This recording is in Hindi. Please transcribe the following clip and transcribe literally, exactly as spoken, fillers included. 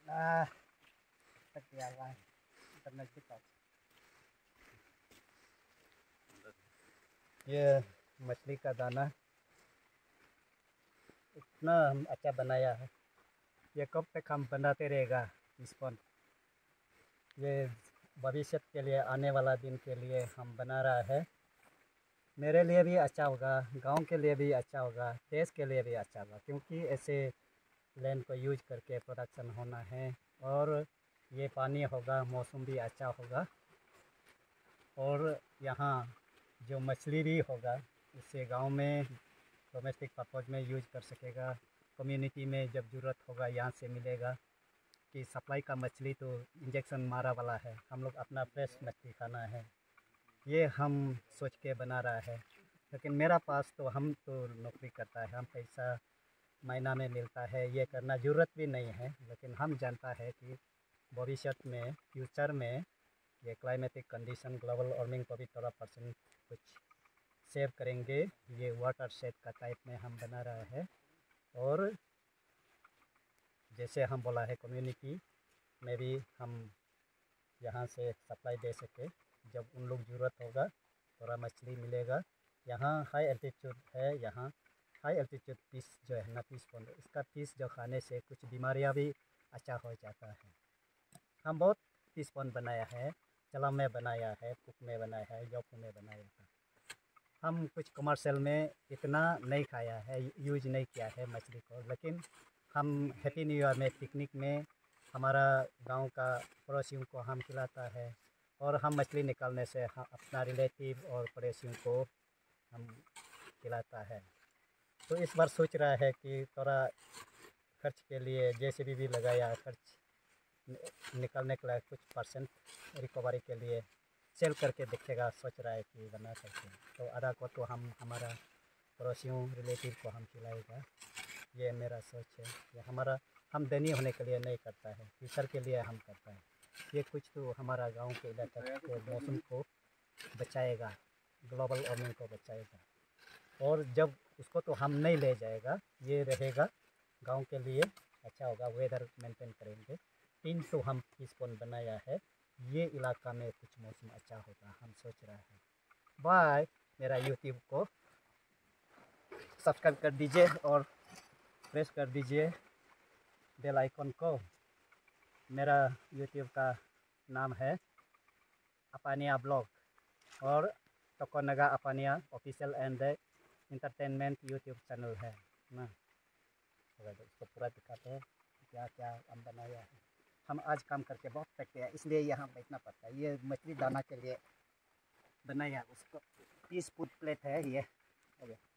Ah, tertiawan internet kita. ये मछली का दाना इतना अच्छा बनाया है, ये कब तक हम बनाते रहेगा स्पॉन। ये भविष्य के लिए, आने वाला दिन के लिए हम बना रहा है। मेरे लिए भी अच्छा होगा, गांव के लिए भी अच्छा होगा, देश के लिए भी अच्छा होगा, क्योंकि ऐसे लैंड को यूज करके प्रोडक्शन होना है। और ये पानी होगा, मौसम भी अच्छा होगा, और यहाँ जो मछली भी होगा इससे गांव में डोमेस्टिक पर्पज़ में यूज कर सकेगा। कम्युनिटी में जब ज़रूरत होगा यहाँ से मिलेगा। कि सप्लाई का मछली तो इंजेक्शन मारा वाला है, हम लोग अपना फ्रेश मछली खाना है, ये हम सोच के बना रहा है। लेकिन मेरा पास तो, हम तो नौकरी करता है, हम पैसा महीना में मिलता है, ये करना ज़रूरत भी नहीं है। लेकिन हम जानता है कि भविष्य में, फ्यूचर में ये क्लाइमेटिक कंडीशन, ग्लोबल वार्मिंग को भी थोड़ा परसेंट कुछ सेव करेंगे। ये वाटर शेड का टाइप में हम बना रहा है। और जैसे हम बोला है, कम्युनिटी में भी हम यहाँ से सप्लाई दे सके। जब उन लोग ज़रूरत होगा थोड़ा मछली मिलेगा। यहाँ हाई एल्टीट्यूड है, यहाँ हाई एल्टीट्यूड फिश जो है ना, फिश पॉन्ड, इसका फिश जो खाने से कुछ बीमारियाँ भी अच्छा हो जाता है। हम बहुत फिश पॉन्ड बनाया है, चलम में बनाया है, कुक में बनाया है, योक में बनाया था। हम कुछ कमर्शियल में इतना नहीं खाया है, यूज नहीं किया है मछली को। लेकिन हम हैप्पी न्यू ईयर में, पिकनिक में हमारा गांव का पड़ोसियों को हम खिलाता है। और हम मछली निकालने से हम अपना रिलेटिव और पड़ोसियों को हम खिलाता है। तो इस बार सोच रहा है कि थोड़ा खर्च के लिए जैसे भी, भी लगाया, खर्च निकलने के लिए कुछ परसेंट रिकवरी के लिए सेल करके देखेगा, सोच रहा है कि बना सकते हैं। तो आधा को तो हम हमारा पड़ोसियों, रिलेटिव को हम खिलाएगा। ये मेरा सोच है। ये हमारा, हम धनी होने के लिए नहीं करता है, फ्यूचर के लिए हम करता है। ये कुछ तो हमारा गांव के इलाका के मौसम को बचाएगा, ग्लोबल वार्मिंग को बचाएगा। और जब उसको तो हम नहीं ले जाएगा, ये रहेगा गांव के लिए अच्छा होगा, वेदर मेंटेन करेंगे। तीन तो हम फिश पॉन्ड बनाया है, ये इलाका में कुछ मौसम अच्छा होगा, हम सोच रहे हैं। बाय। मेरा यूट्यूब को सब्सक्राइब कर दीजिए और प्रेस कर दीजिए बेल आइकन को। मेरा यूट्यूब का नाम है अपानिया ब्लॉग, और टोकोनागा अपानिया official and entertainment YouTube channel है ना। उसको पूरा दिखाते हैं क्या क्या हम बनाया है। हम आज काम करके बहुत थकते हैं, इसलिए यहाँ बैठना पड़ता है। ये मछली दाना के लिए बनाया, उसको तीस फुट प्लेट है ये।